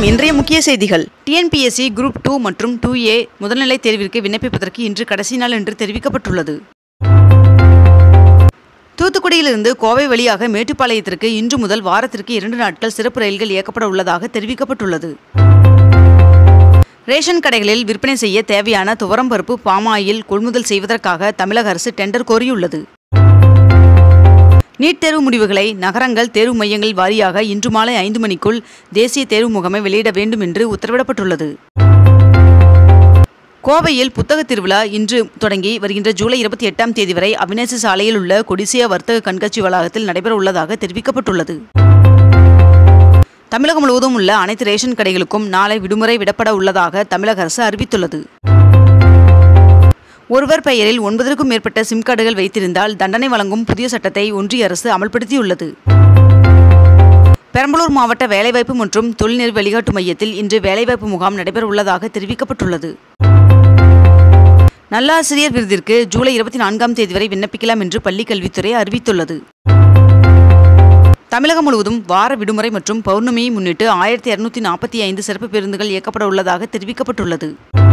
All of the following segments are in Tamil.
வணக்கம். இன்றைய முக்கிய செய்திகள். டிஎன்பிஎஸ்சி குரூப் 2 மற்றும் 2A முதல்நிலை தேர்விற்கு விண்ணப்பிப்பதற்கு இன்று கடைசி நாள் என்று தெரிவிக்கப்பட்டுள்ளது. தூத்துக்குடியிலிருந்து கோவை வழியாக மேட்டுப்பாளையத்திற்கு இன்று முதல் வாரத்திற்கு 2 நாட்கள் சிறப்பு ரயில்கள் இயக்கப்பட உள்ளதாக தெரிவிக்கப்பட்டுள்ளது. ரேஷன் கடைகளில் விற்பனை செய்ய தேவையான துவரம்பருப்பு, பாமாயில் கொள்முதல் செய்வதற்காக தமிழக அரசு டெண்டர் கோரியுள்ளது. நீட் தேர்வு முடிவுகளை நகரங்கள் தேர்வு மையங்கள் வாரியாக இன்று மாலை 5 மணிக்குள் தேசிய தேர்வு முகமை வெளியிட வேண்டும் என்று உத்தரவிடப்பட்டுள்ளது. கோவையில் புத்தக திருவிழா இன்று தொடங்கி வருகின்ற ஜூலை 28ஆம் தேதி வரை அவிநாசி சாலையில் உள்ள கொடிசியா வர்த்தக கண்காட்சி வளாகத்தில் நடைபெற உள்ளதாக தெரிவிக்கப்பட்டுள்ளது. தமிழகம் முழுவதும் உள்ள அனைத்து ரேஷன் கடைகளுக்கும் நாளை விடுமுறை விடப்பட உள்ளதாக தமிழக அரசு அறிவித்துள்ளது. ஒருவர் பெயரில் 9க்கும் மேற்பட்ட சிம் கார்டுகள் வைத்திருந்தால் தண்டனை வழங்கும் புதிய சட்டத்தை ஒன்றிய அரசு அமல்படுத்தியுள்ளது. பெரம்பலூர் மாவட்ட வேலைவாய்ப்பு மற்றும் தொழில்நெறி வழிகாட்டு மையத்தில் இன்று வேலைவாய்ப்பு முகாம் நடைபெற உள்ளதாக தெரிவிக்கப்பட்டுள்ளது. நல்லாசிரியர் விருதிற்கு ஜூலை 24ஆம் தேதி வரை விண்ணப்பிக்கலாம் என்று பள்ளிக்கல்வித்துறை அறிவித்துள்ளது. தமிழகம் முழுவதும் வார விடுமுறை மற்றும் பௌர்ணமியை முன்னிட்டு 1245 சிறப்பு பேருந்துகள் இயக்கப்பட உள்ளதாக தெரிவிக்கப்பட்டுள்ளது.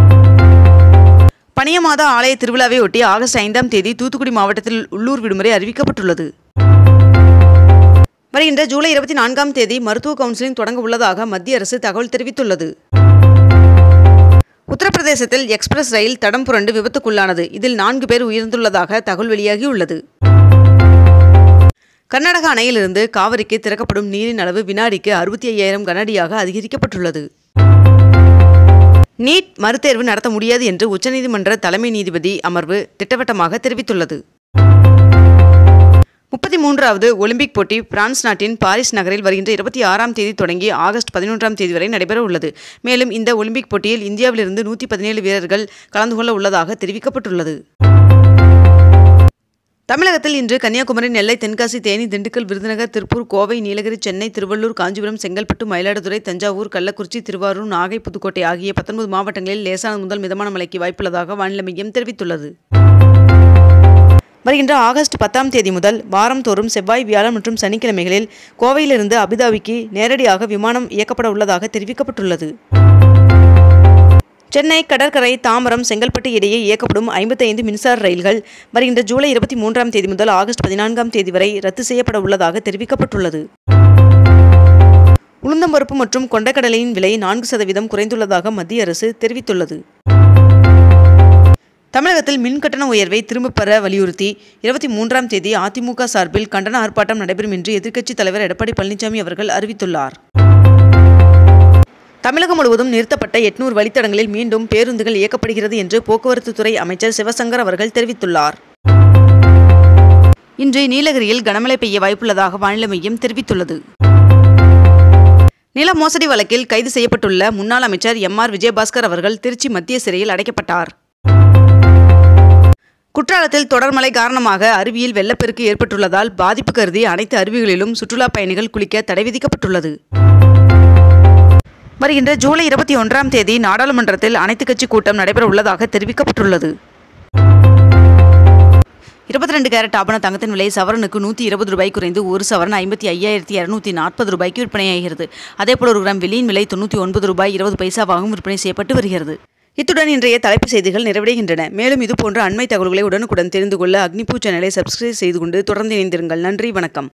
பனியமாத ஆலய திருவிழாவை ஒட்டி ஆகஸ்ட் 5ஆம் தேதி தூத்துக்குடி மாவட்டத்தில் உள்ளூர் விடுமுறை அறிவிக்கப்பட்டுள்ளது. வருகின்ற ஜூலை 24ஆம் தேதி மருத்துவ கவுன்சிலிங் தொடங்க உள்ளதாக மத்திய அரசு தகவல் தெரிவித்துள்ளது. உத்தரப்பிரதேசத்தில் எக்ஸ்பிரஸ் ரயில் தடம் புரண்டு விபத்துக்குள்ளானது. இதில் 4 பேர் உயிரிழந்துள்ளதாக தகவல் வெளியாகியுள்ளது. கர்நாடக அணையிலிருந்து காவிரிக்கு திறக்கப்படும் நீரின் அளவு வினாடிக்கு 65,000 கனஅடியாக அதிகரிக்கப்பட்டுள்ளது. நீட் மறுதேர்வு நடத்த முடியாது என்று உச்சநீதிமன்ற தலைமை நீதிபதி அமர்வு திட்டவட்டமாக தெரிவித்துள்ளது. 33வது ஒலிம்பிக் போட்டி பிரான்ஸ் நாட்டின் பாரிஸ் நகரில் வருகின்ற 26ஆம் தேதி தொடங்கி ஆகஸ்ட் 11ஆம் தேதி வரை நடைபெற உள்ளது. மேலும் இந்த ஒலிம்பிக் போட்டியில் இந்தியாவிலிருந்து 117 வீரர்கள் கலந்து கொள்ள உள்ளதாக தெரிவிக்கப்பட்டுள்ளது. தமிழகத்தில் இன்று கன்னியாகுமரி, நெல்லை, தென்காசி, தேனி, திண்டுக்கல், விருதுநகர், திருப்பூர், கோவை, நீலகிரி, சென்னை, திருவள்ளூர், காஞ்சிபுரம், செங்கல்பட்டு, மயிலாடுதுறை, தஞ்சாவூர், கள்ளக்குறிச்சி, திருவாரூர், நாகை, புதுக்கோட்டை ஆகிய 19 மாவட்டங்களில் லேசானது முதல் மிதமான மழைக்கு வாய்ப்புள்ளதாக வானிலை மையம் தெரிவித்துள்ளது. வருகின்ற ஆகஸ்ட் 10ஆம் தேதி முதல் வாரந்தோறும் செவ்வாய், வியாழன் மற்றும் சனிக்கிழமைகளில் கோவையிலிருந்து அபுதாபிக்கு நேரடியாக விமானம் இயக்கப்பட உள்ளதாக தெரிவிக்கப்பட்டுள்ளது. சென்னை, கடற்கரை, தாம்பரம், செங்கல்பட்டு இடையே இயக்கப்படும் 55 மின்சார ரயில்கள் வருகின்ற ஜூலை 23ஆம் தேதி முதல் ஆகஸ்ட் 14ஆம் தேதி வரை ரத்து செய்யப்பட உள்ளதாக தெரிவிக்கப்பட்டுள்ளது. உளுந்தம்பருப்பு மற்றும் கொண்டைக்கடலையின் விலை 4% குறைந்துள்ளதாக மத்திய அரசு தெரிவித்துள்ளது. தமிழகத்தில் மின் கட்டண உயர்வை திரும்பப் பெற வலியுறுத்தி 23ஆம் தேதி அதிமுக சார்பில் கண்டன ஆர்ப்பாட்டம் நடைபெறும் என்று எதிர்க்கட்சித் தலைவர் எடப்பாடி பழனிசாமி அவர்கள் அறிவித்துள்ளார். தமிழகம் முழுவதும் நிறுத்தப்பட்ட 800 வழித்தடங்களில் மீண்டும் பேருந்துகள் இயக்கப்படுகிறது என்று போக்குவரத்து துறை அமைச்சர் சிவசங்கர் அவர்கள் தெரிவித்துள்ளார். இன்று நீலகிரியில் கனமழை பெய்ய வாய்ப்புள்ளதாக வானிலை மையம் தெரிவித்துள்ளது. நில மோசடி வழக்கில் கைது செய்யப்பட்டுள்ள முன்னாள் அமைச்சர் MR விஜயபாஸ்கர் அவர்கள் திருச்சி மத்திய சிறையில் அடைக்கப்பட்டார். குற்றாலத்தில் தொடர் மழை காரணமாக அருவியில் வெள்ளப்பெருக்கு ஏற்பட்டுள்ளதால் பாதிப்பு கருதி அனைத்து அருவிகளிலும் சுற்றுலா பயணிகள் குளிக்க தடை விதிக்கப்பட்டுள்ளது. வருகின்ற ஜூலை 21ஆம் தேதி நாடாளுமன்றத்தில் அனைத்துக் கட்சி கூட்டம் நடைபெற உள்ளதாக தெரிவிக்கப்பட்டுள்ளது. 22 கேரட் ஆபண தங்கத்தின் விலை சவரனுக்கு 120 ரூபாய் குறைந்து ஒரு சவரன் 55,240 ரூபாய்க்கு விற்பனையாகிறது. அதேபோல் 1 கிராம் வெள்ளியின் விலை 99 ரூபாய் 20 பைசாவாகவும் விற்பனை செய்யப்பட்டு வருகிறது. இத்துடன் இன்றைய தலைப்புச் செய்திகள் நிறைவடைகின்றன. மேலும் இதுபோன்ற அண்மை தகவல்களை உடனுக்குடன் தெரிந்து கொள்ள அக்னிபூ சேனலை சப்ஸ்கிரைப் செய்து கொண்டு தொடர்ந்து இணைந்திருங்கள். நன்றி, வணக்கம்.